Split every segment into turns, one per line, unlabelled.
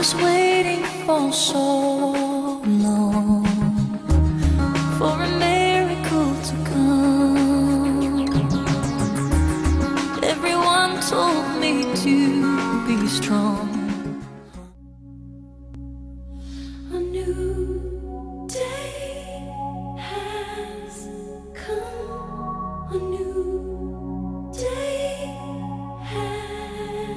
was waiting for so long for a miracle to come. Everyone told me to be strong. A new day has come. A new day has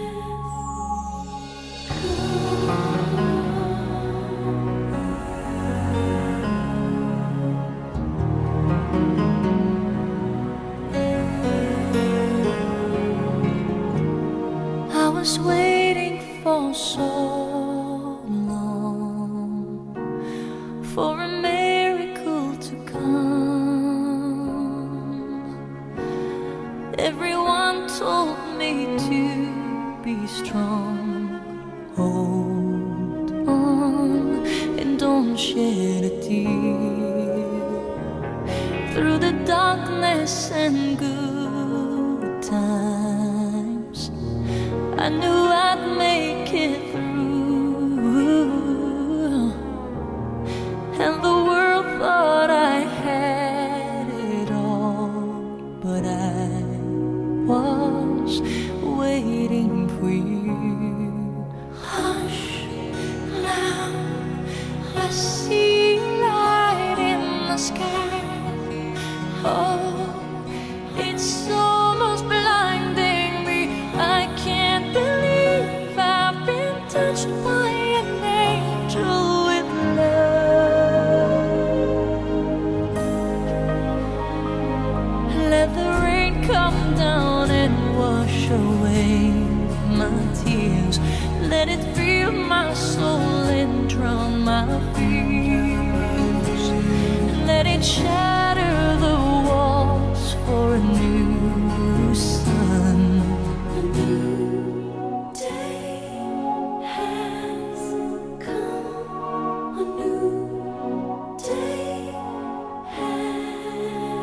I was waiting for so long for a miracle to come. Everyone told me to be strong. Hold on and don't shed a tear through the darkness and good times. I knew I'd make it through, and the world thought I had it all, but I was waiting for you. Hush, now I see light in the sky. Oh, it's almost blinding me. I can't believe I've been touched by an angel with love. Let the rain come down and wash away my tears. Let it fill my soul and drown my fears. Let it shatter the walls for a new sun. A new day has come. A new day has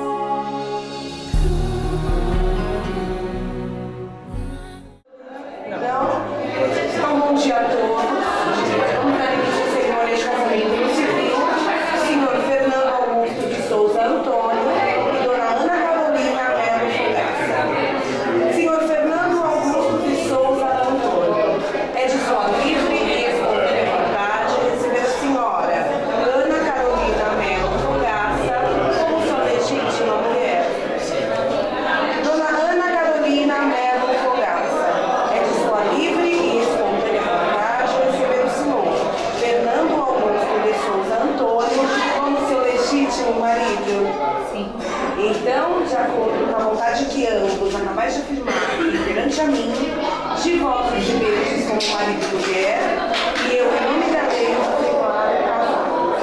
Então, bom dia a todos. Vamos dar início à cerimônia de casamento civil. Senhor Fernando Augusto de Souza Antônio e Dona Ana Carolina Melo Fogaça. Senhor Fernando Augusto de Souza Antônio, é de sua livre e espontânea vontade receber a senhora Ana Carolina Melo Fogaça como sua legítima mulher. Dona Ana Carolina Melo Fogaça, é de sua livre e espontânea vontade receber o senhor Fernando Augusto de Souza Antônio como seu legítimo marido. Sim. Então, de acordo com a vontade que ambos acabais de afirmar aqui perante a mim, de votos de beijos como marido e mulher, e eu, em nome da lei, vos declaro casados.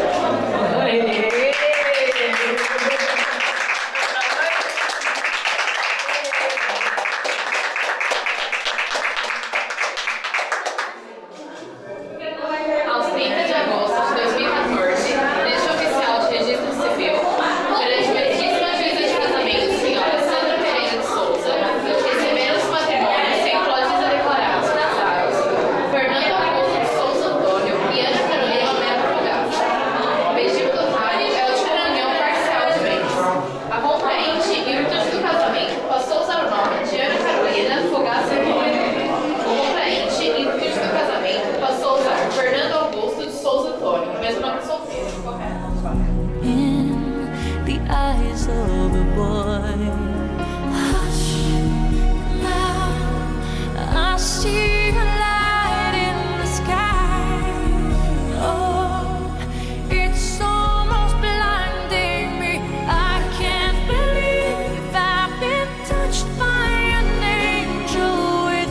Aos 30 de agosto de 2014, neste oficial de registro civil, perante a meritíssima juíza de casamento, senhora Sandra Pereira de Souza, receberam os matrimônios sem código declarados casados, Fernando Augusto de Souza Antônio e Ana Carolina Melo Fogaça. O pedido do notário é o de uma união parcial de bens. A contraente, em virtude do casamento, passou a usar o nome de Ana Carolina Fogaça Antônio. O contraente, em virtude do casamento, passou a usar Fernando Augusto de Souza Antônio, mesmo nome de solteiro. Correto?
In the eyes of a boy. Hush, now I see a light in the sky. Oh, it's almost blinding me. I can't believe I've been touched by an angel with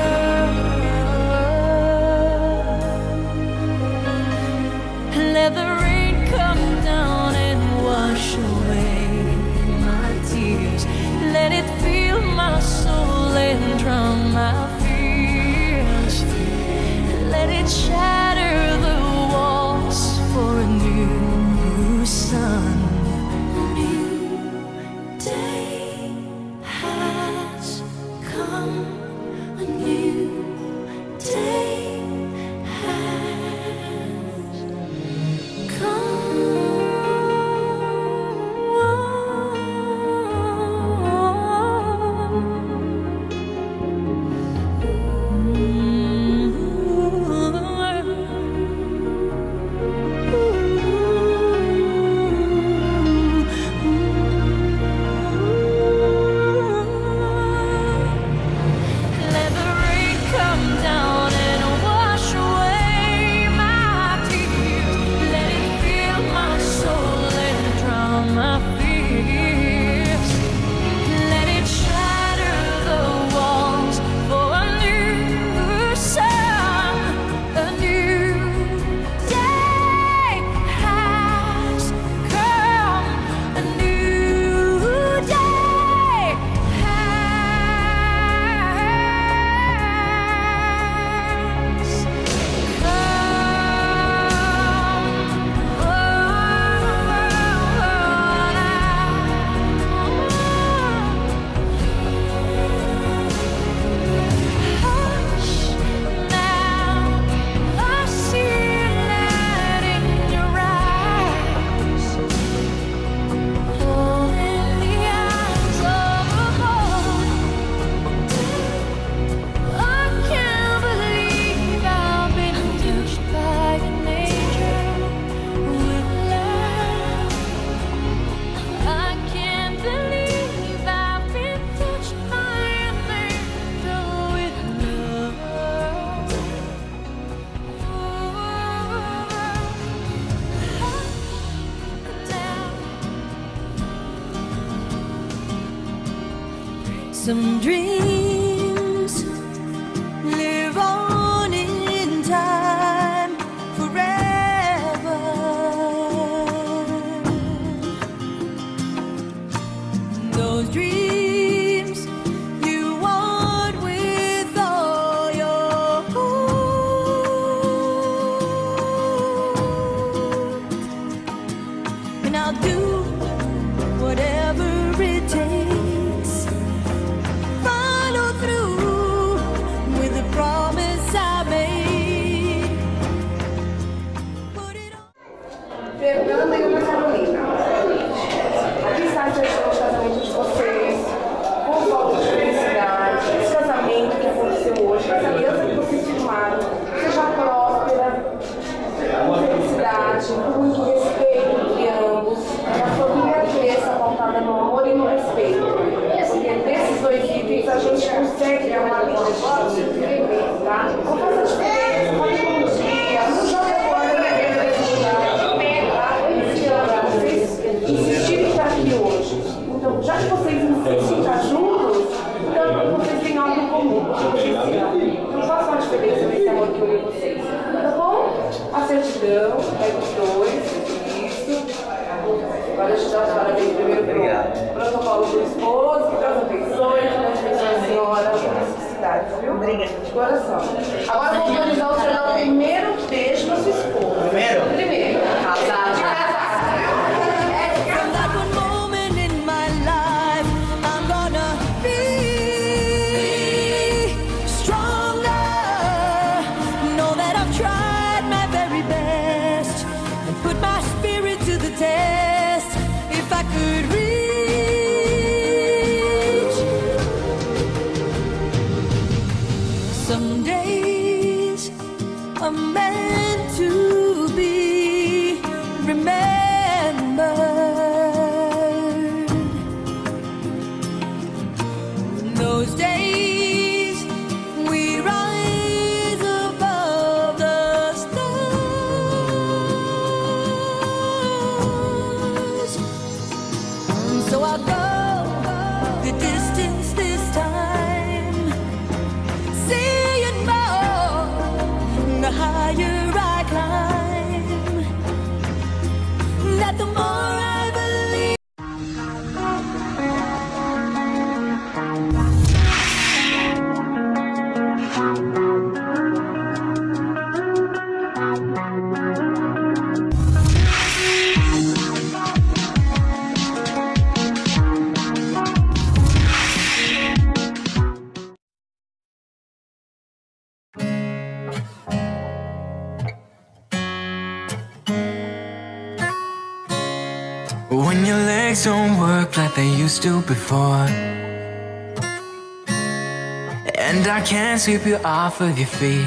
love. Let the rain come down and wash away my tears. Let it fill my soul and drown my fears. Let it shatter the walls for a new sun. A new day has come. A new day Some dreams live on in time forever. Those dreams you want with all your heart. And I'll do whatever it takes. Follow through with the promise I made. Put it on.
Fernanda e Ana Carolina. Aqui está a certidão de casamento de vocês, com fotos de felicidade, esse casamento que aconteceu hoje, essa aliança que vocês firmaram, seja próspera, com felicidade, com muito respeito entre ambos, a família cresça pautada no amor e no respeito. Porque desses dois itens a gente consegue ter uma vida de tá? Não faz a diferença, pode ir um dia, não joga fora na vida desse lugar, tá? Vocês insistirem em estar aqui hoje. Então, já que vocês insistem em estar juntos, então vocês têm algo em comum, porque vocês se amam. Não faça uma diferença nesse amor que eu amo vocês. Tá bom? A certidão, pega os dois, isso. Agora deixa eu dar os parabéns primeiro pro protocolo do esposo, que Deus abençoe, que Deus abençoe a senhora, as necessidades, viu? Obrigada. De coração. Agora vou autorizar o senhor dar o primeiro beijo da sua esposa. Primeiro. Casado.
From that one moment in my life, I'm gonna be stronger. Know that I've tried my very best and put my spirit to the test. If I could reach, some days are meant to be remembered. Those days we rise above the stars. So I'll go the distance this time, seeing more the higher I climb. That the more I believe.
When your legs don't work like they used to before, and I can't sweep you off of your feet,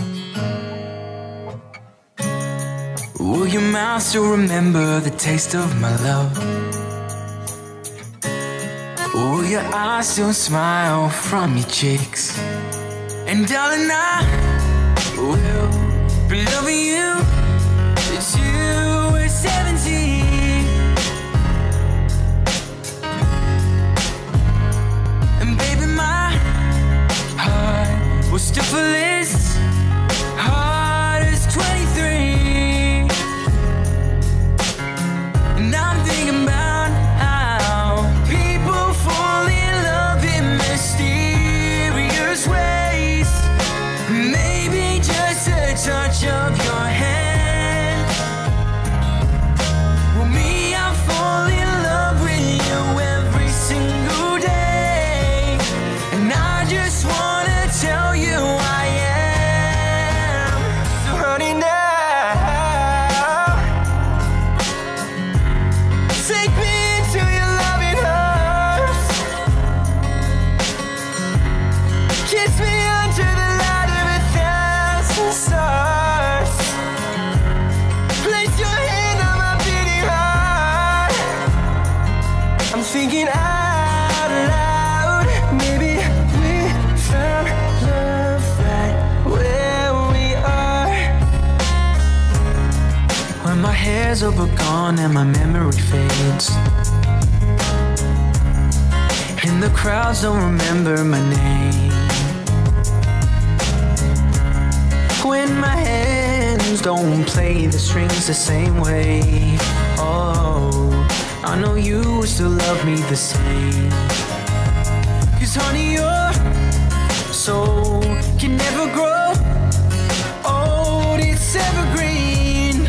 will your mouth still remember the taste of my love? Will your eyes still smile from your cheeks? And darling, I will be loving you since you were 17. And baby, my heart was still full as hard as 23. And I'm thinking about how people fall in love in mysterious ways. Maybe just a touch of your hand. Well, me, I fall in love with you every single day. And I just wanna tell you I am. So honey, now take me into your loving arms. Kiss me under the light of 1,000 stars. Place your hand on my beating heart. I'm thinking out loud. Maybe we found love right where we are. When my hair's overgone and my memory fades, and the crowds don't remember my name. When my hands don't play the strings the same way, oh, I know you will still love me the same. 'Cause honey, your soul can never grow old, it's evergreen.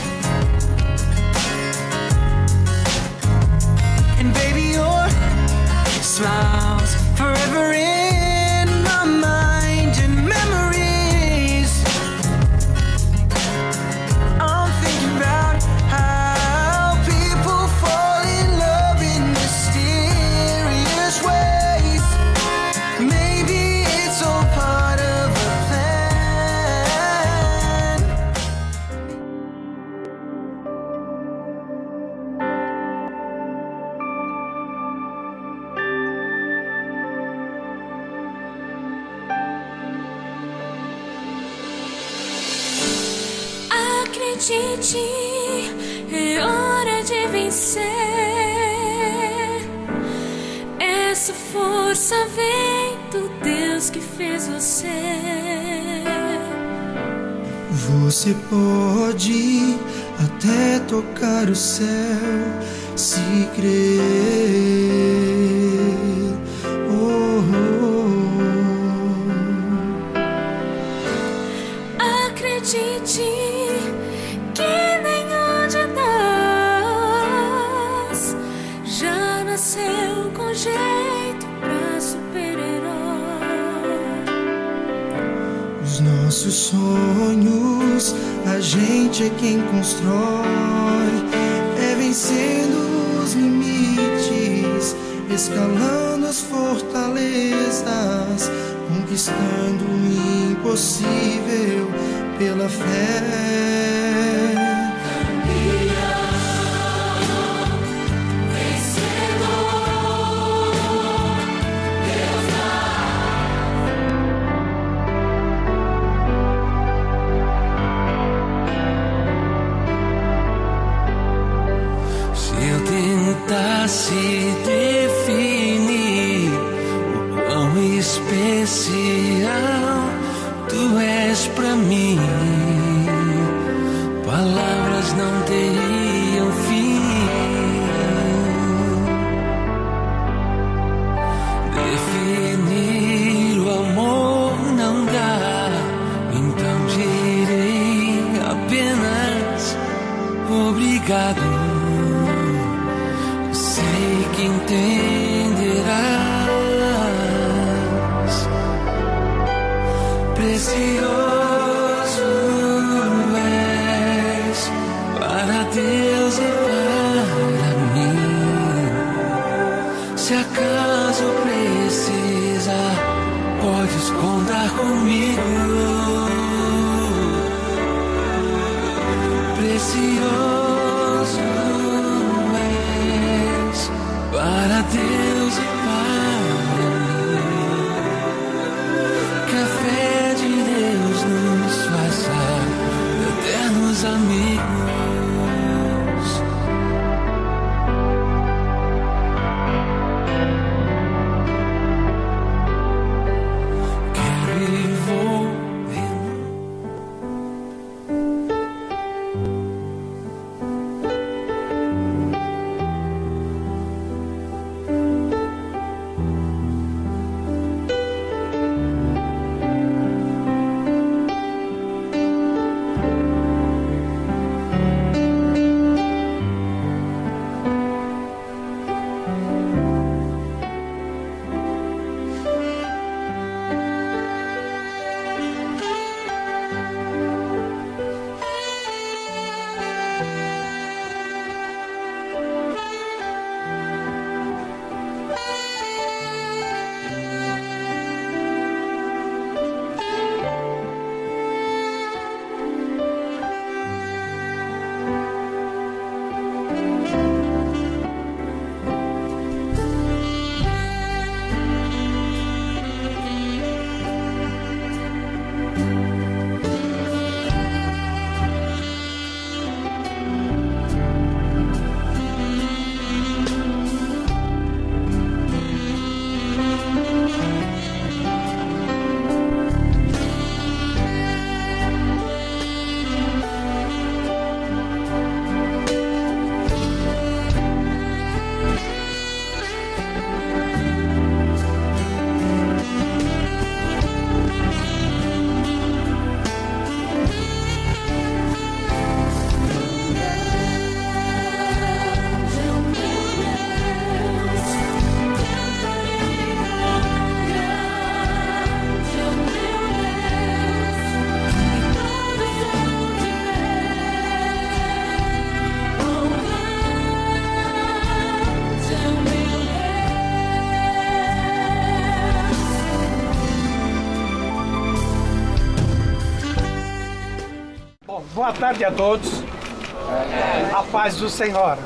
And baby, your smile's forever in my mind and memories. I'm thinking about how people fall in love in mysterious ways. Maybe it's all part of a plan.
Acredite, é hora de vencer. Essa força vem do Deus que fez você.
Você pode até tocar o céu se crer. Oh,
Acredite que nenhum de nós já nasceu com jeito pra super-herói.
Os nossos sonhos, a gente é quem constrói. É vencendo os limites, escalando as fortalezas, conquistando o impossível pela fé.
Se definir o quão especial tu és pra mim, palavras não teriam fim. Definir o amor não dá, então direi apenas obrigado. Que entenderás, precioso és para Deus e para mim. Se acaso precisar, podes contar comigo. Precioso para Deus e para mim, que a fé de Deus nos faça eternos amigos. Quero e vou.
Boa tarde a todos. A paz do Senhor.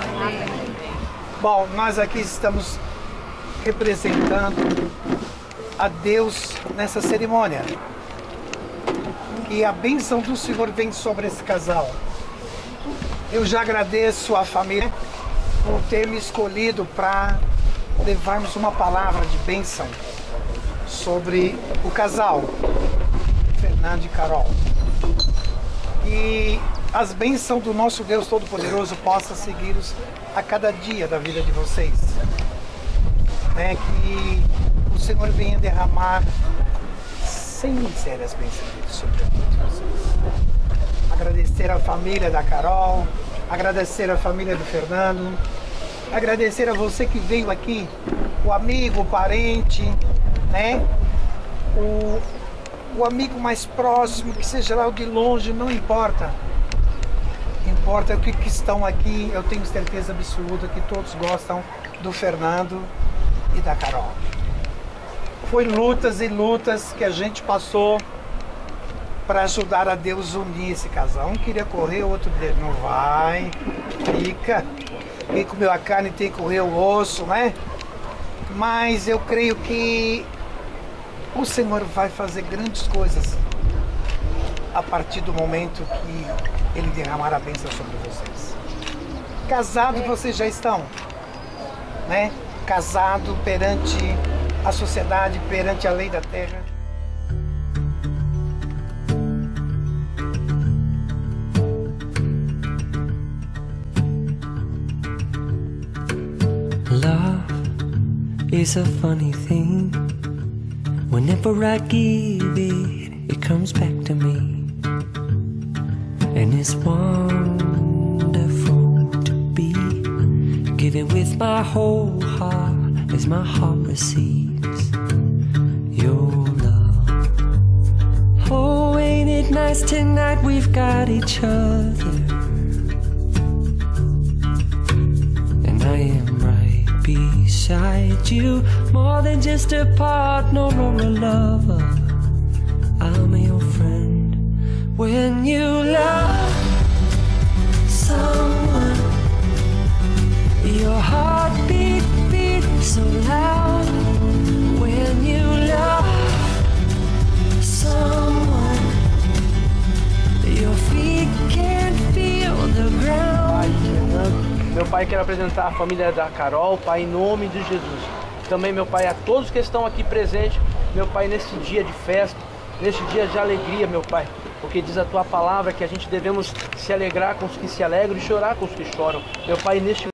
Bom, nós aqui estamos representando a Deus nessa cerimônia. Que a bênção do Senhor vem sobre esse casal. Eu já agradeço à família por ter me escolhido para levarmos uma palavra de bênção sobre o casal, Fernando e Carol. E as bênçãos do nosso Deus Todo-Poderoso possam segui-los a cada dia da vida de vocês. Que o Senhor venha derramar sem miséria as bênçãos dele sobre a vida de vocês. Agradecer a família da Carol, agradecer a família do Fernando, agradecer a você que veio aqui, o amigo, o parente, o amigo mais próximo, que seja lá o de longe, não importa. Importa que estão aqui, eu tenho certeza absoluta que todos gostam do Fernando e da Carol. Foi lutas e lutas que a gente passou para ajudar a Deus unir esse casal. Um queria correr, o outro dele não vai, fica. Quem comeu a carne tem que correr o osso, Mas eu creio que o Senhor vai fazer grandes coisas a partir do momento que Ele derramar a bênção sobre vocês. Casados vocês já estão, Casado perante a sociedade, perante a lei da terra.
Love is a funny thing. Whenever I give it, it comes back to me. And it's wonderful to be given with my whole heart as my heart receives your love. Oh, ain't it nice tonight we've got each other. And I am right beside you, more than just a partner or a lover. I'm your friend. When you love someone, your heart beats so loud. When you love someone, your feet can't feel the ground.
Meu Pai, quero apresentar a família da Carol, Pai, em nome de Jesus. Também, meu Pai, a todos que estão aqui presentes, meu Pai, neste dia de festa, neste dia de alegria, meu Pai, porque diz a Tua palavra que a gente devemos se alegrar com os que se alegram e chorar com os que choram. Meu Pai, neste